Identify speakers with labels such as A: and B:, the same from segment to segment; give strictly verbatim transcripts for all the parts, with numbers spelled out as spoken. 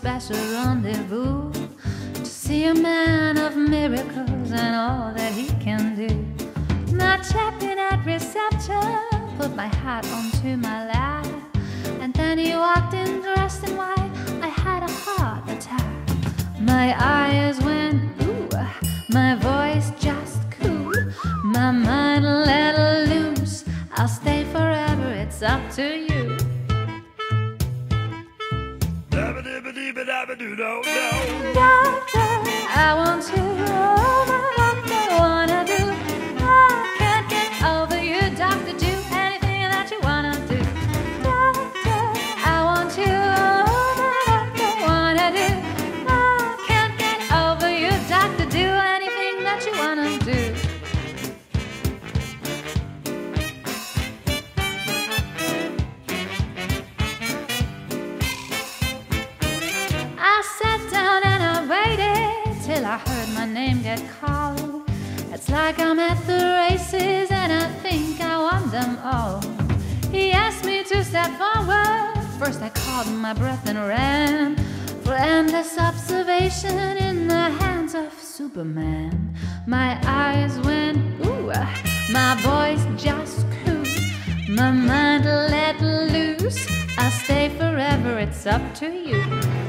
A: special rendezvous to see a man of miracles and all that he can do. My champion at reception put my hat onto my lap, and then he walked in dressed in white. I had a heart attack. My eyes went ooh, my voice just cool, my mind let loose. I'll stay forever, it's up to you. Doctor, I want to, oh, what I wanna do. I can't get over you, doctor, do anything that you wanna do. Doctor, I want to, oh, what I wanna do. I can't get over you, doctor, do anything that you wanna do. I sat down and I waited till I heard my name get called. It's like I'm at the races and I think I won them all. He asked me to step forward. First I caught my breath and ran for endless observation in the hands of Superman. My eyes went ooh, my voice just cool, my mind let loose. I'll stay forever, it's up to you.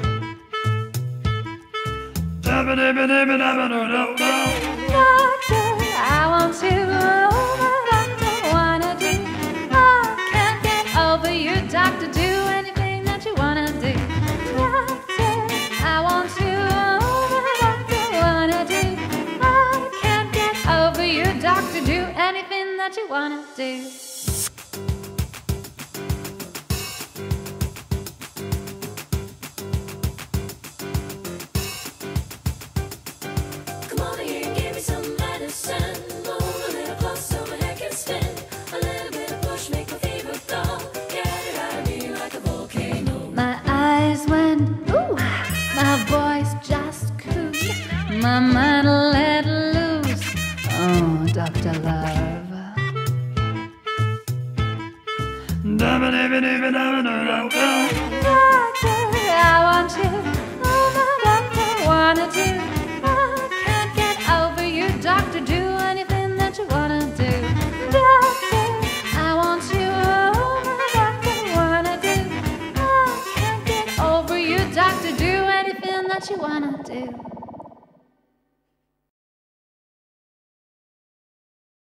A: Doctor, I want to, oh, but I don't wanna do. I can't get over you, doctor, do anything that you wanna do. Doctor, I want to, oh, but I don't wanna do. I can't get over you, doctor, do anything that you wanna do. My voice just cool, my mind let loose. Oh, Doctor Love.